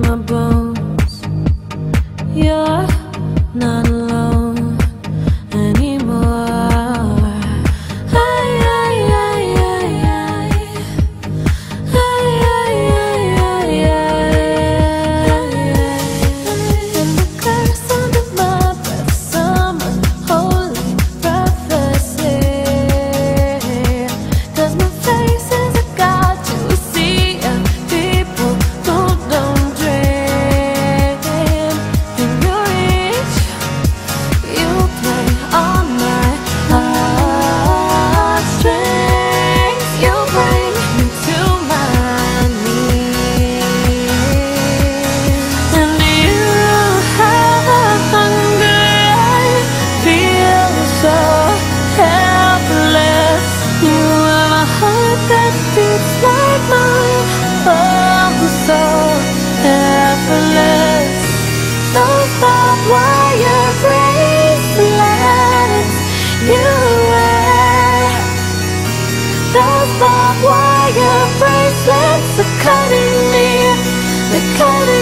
my bones. You're not alone anymore. And the curse under my breath, some unholy prophecy. 'Cause my face is a guide to a sea of people who don't dream. In your reach, you play on my heartstrings. You bring me to my knees. And you have a hunger, I feel so helpless. You have a heart that beats like mine, oh, so effortless. Those barbed wire bracelets you wear, those barbed wire bracelets are cutting me, they're cutting